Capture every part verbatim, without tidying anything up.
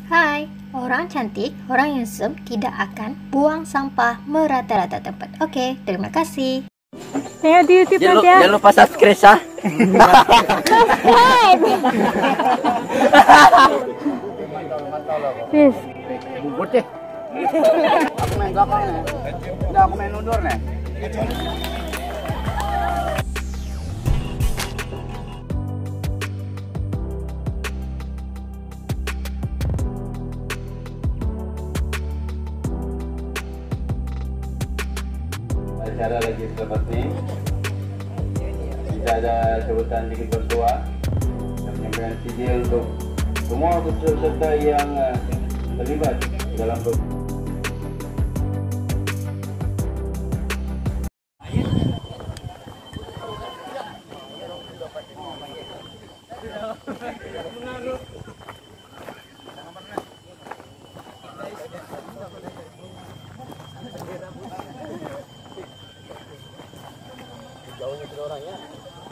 Hai, orang cantik, orang yang handsome tidak akan buang sampah merata-rata tempat. Oke, terima kasih. Tengok di YouTube Jangan, nanti ya. jangan lupa subscribe ya. Please. Bubut deh. Aku main belakang nih. Udah aku main mundur nih. Acara lagi selepas ini kita ada sebutan sedikit berdoa dan menyampaikan sijil untuk semua peserta yang uh, terlibat dalam ber jauhnya ke orang ya.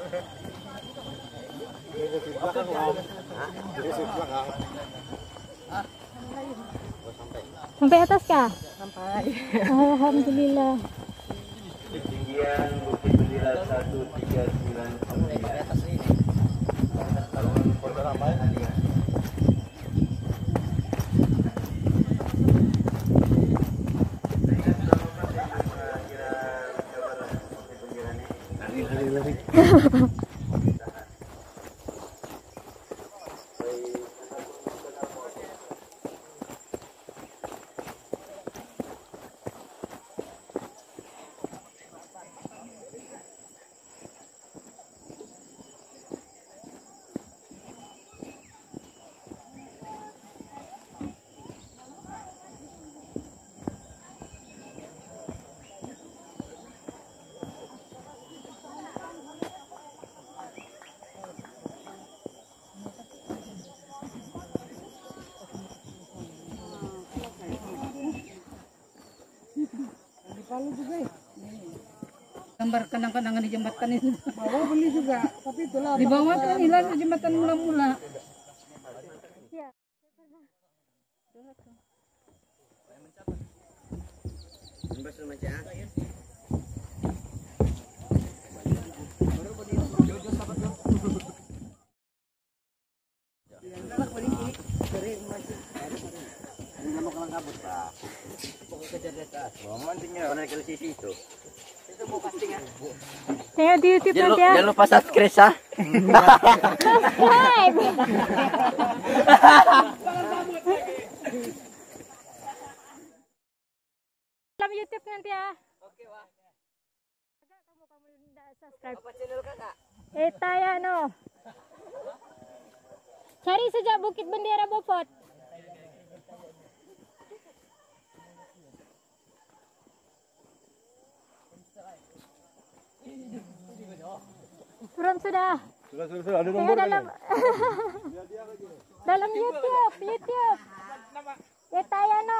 Sampai atas kah? Sampai. Alhamdulillah. Ketinggian Bukit Bendera seratus tiga puluh sembilan sembilan. Gambar kenang-kenangan di jembatan itu. Bawah beli juga, tapi itulah Di bawah kan hilang di jembatan mula-mula. Tengok di YouTube Jangan, nanti ya. jangan lupa subscribe ya. Subscribe. Dalam YouTube nanti ya. Oke, wah. Kamu kamu tidak subscribe. Apa channel Kakak? Eta ya no. Cari sejak Bukit Bendera Bofot. Turun sudah. Sudah sudah sudah ada Tengok dalam dalam YouTube, YouTube. Eta ya no.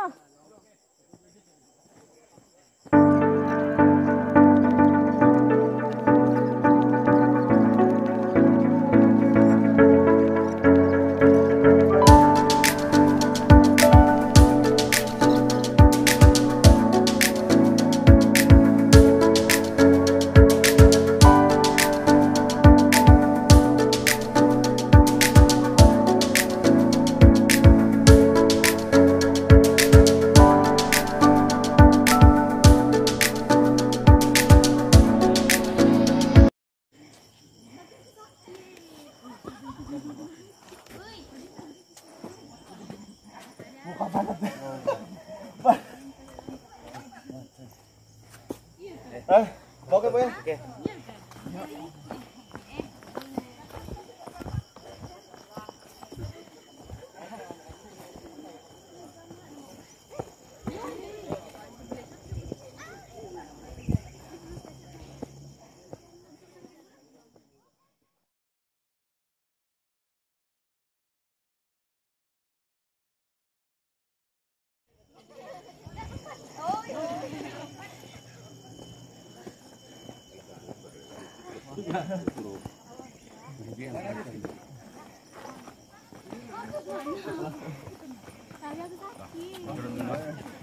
Eh, oke, Boy. Oke.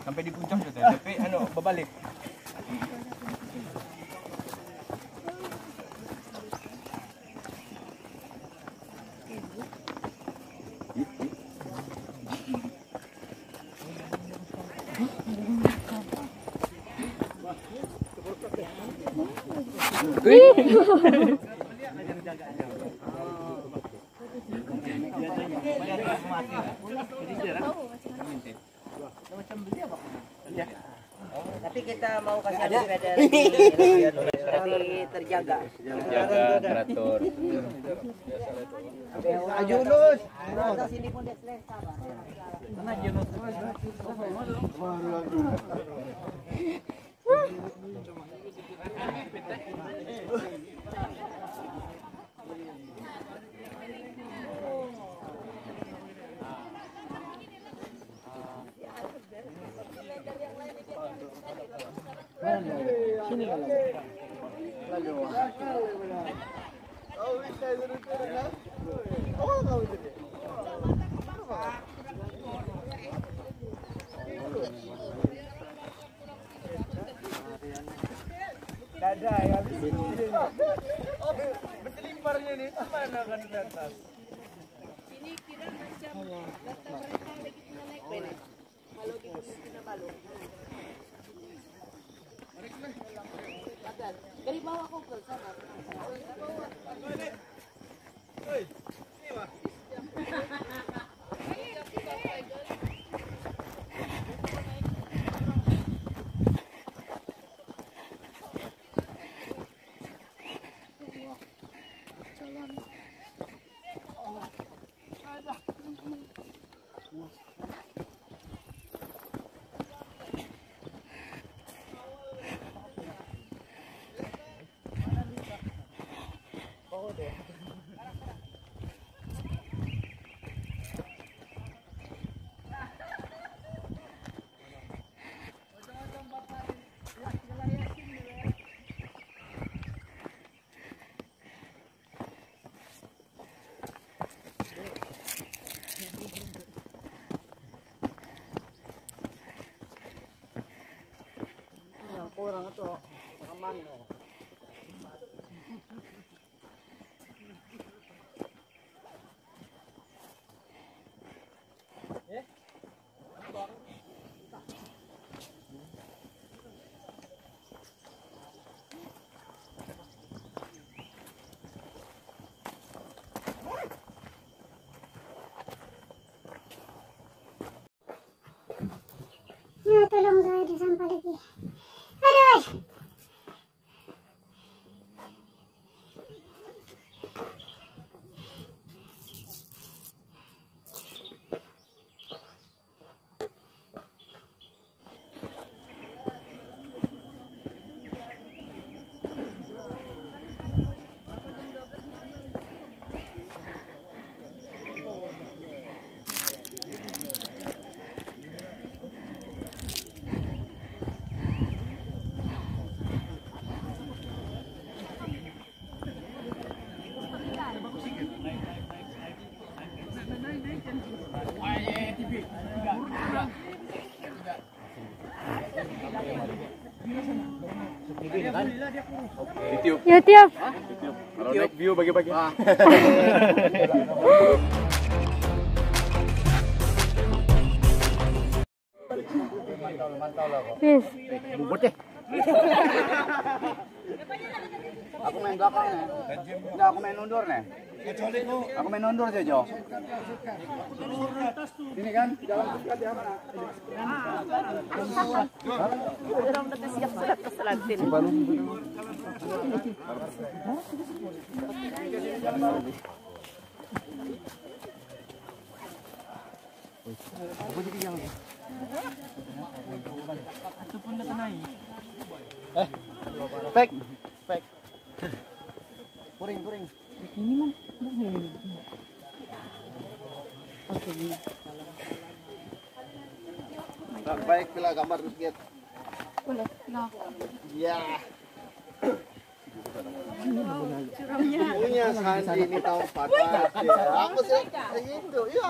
sampai di puncak gitu, tapi anu berbalik. Tapi kita mau kasih ada tapi terjaga. Terjaga, teratur. Aju lus. Sini pun deadline sabar. Sini kalau. Lalu. Oh, bisa turun-turun lah. Oh, kau itu. Dada ya. Oh, berselimparnya nih. Mana kan di atas? Ini kira macam daftar mereka lagi kita naik benek. Kalau kita kita balok. Dari bawah kau ke sana. Kurang itu aman. Nah, tolong gak ada sampah lagi. Aduh. YouTube. YouTube. Kalau naik view bagi-bagi. Yes. Bubut deh. Aku main belakang nih. Enggak, aku main mundur nih. Aku main mundur aja, Jo. Ini kan jalan dekat ya mana? Orang udah siap surat ke Selantin. Aku jadi yang itu pun dah naik. Eh, fake, fake. Kuring, kuring. Ini mah, oke. Baik, pilih gambar terus lihat. Boleh, no. Ya. Punya Sandi ini tahun pakai. Aku sih gitu. Iya.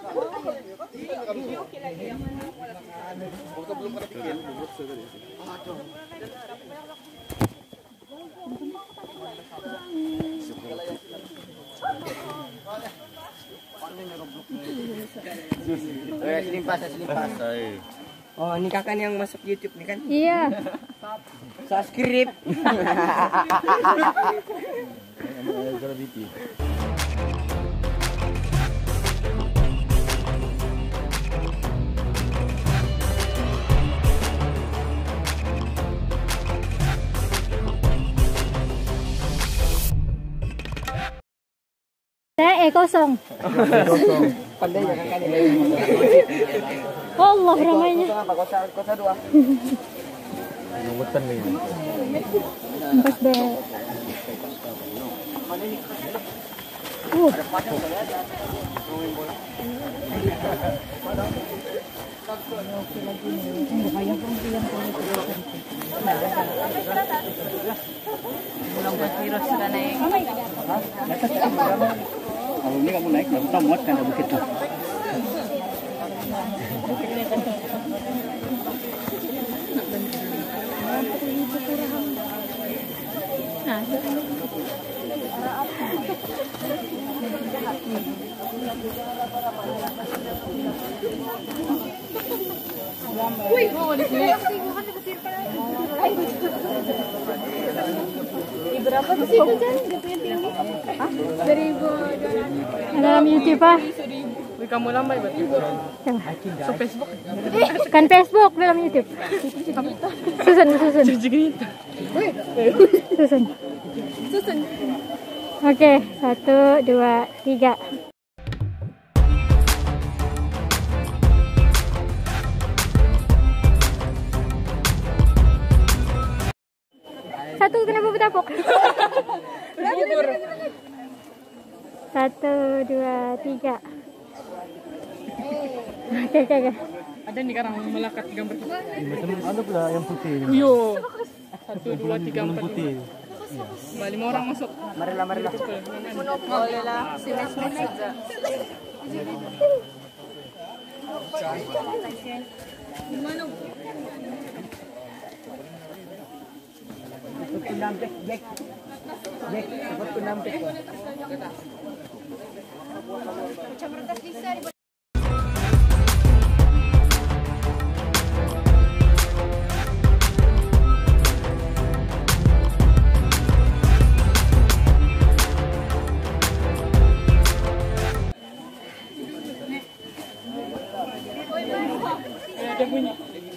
Waktu belum pernah bikin. Selimpas, selimpas. Oh, ini kakak yang masuk YouTube nih kan? Iya. Subscribe. Saya E kosong. Pandai ya kakak ini. Allah ramainya. Apa kosa kosa dua? Nunggutan nih. Empat B. Uh. Kalau ini kamu naik, kamu muat kan ada bukit tuh. Wih, mau di sini. Berapa sih itu Jan? Jatuhnya tinggi. Hah? Seribu. Dalam YouTube ah. Wih, kamu lambai berarti. So Facebook. Kan Facebook dalam YouTube. Susun, susun. Susun. Susun. Oke, satu, dua, tiga. Satu, kenapa bertapuk? Satu, dua, tiga. Oke, oke, oke. Ada nih sekarang melekat gambar kita. Ada pula yang putih. Yo. Satu, dua, tiga, empat. Lima, lima orang masuk. Marilah, marilah. Boleh lah. Sini-sini saja. Gimana? Nampik, Jack. Jack, dapat ku nampik. Ada bunyi.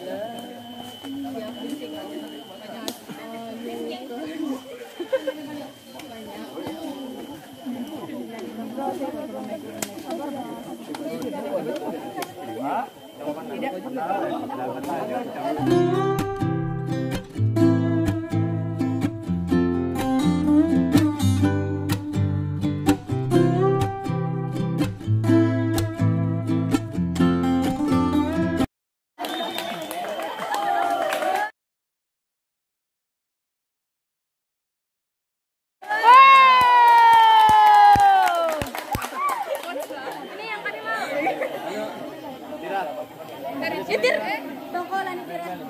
Yetir. Tongkolan tiran.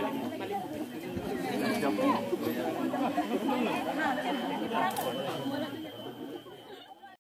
Jadi